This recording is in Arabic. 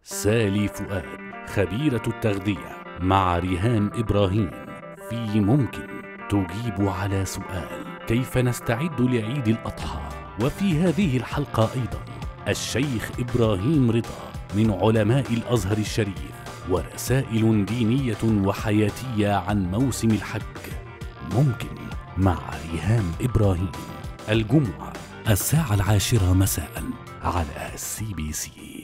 سالي فؤاد خبيرة التغذية مع ريهام إبراهيم في ممكن تجيب على سؤال كيف نستعد لعيد الأضحى. وفي هذه الحلقة أيضا الشيخ إبراهيم رضا من علماء الأزهر الشريف ورسائل دينية وحياتية عن موسم الحج. ممكن مع ريهام إبراهيم الجمعة 10:10 مساء على CBC.